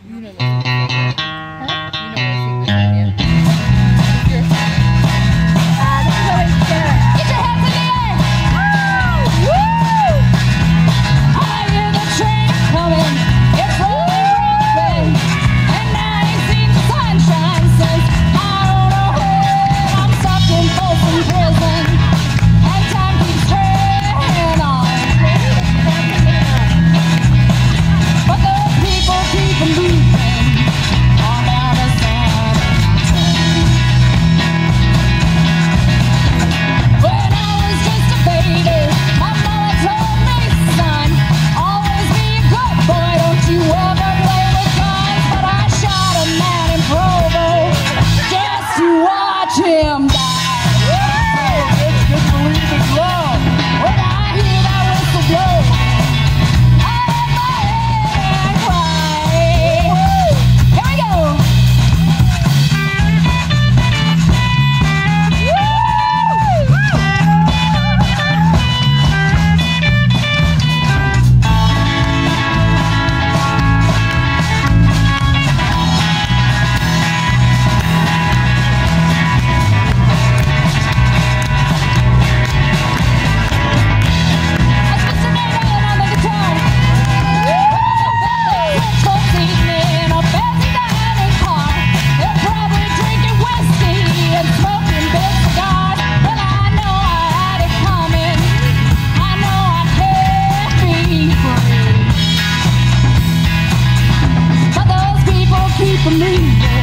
You know the secret, huh? You know the secret, yeah. It's your song. This is always good. Get your hands in the air! Woo! Woo! I hear the train coming. It's rolling, and I ain't seen the sunshine since I don't know when. I'm stuck in Folsom Prison, and time keeps turning on. But the people keep moving on down to San Antonio. When I was just a baby, my mama told me, son, always be a good boy, don't you ever play with guns. But I shot a man in Provo just to watch him die. It's good believe in love. When I hear that whistle blow, I let my head cry. Here we go. That's Mr. Nano on the guitar. Folks eating in a fancy dining car. They're probably drinking whiskey and smoking big cigars. But I know I had it coming. I know I can't be free. But those people keep moving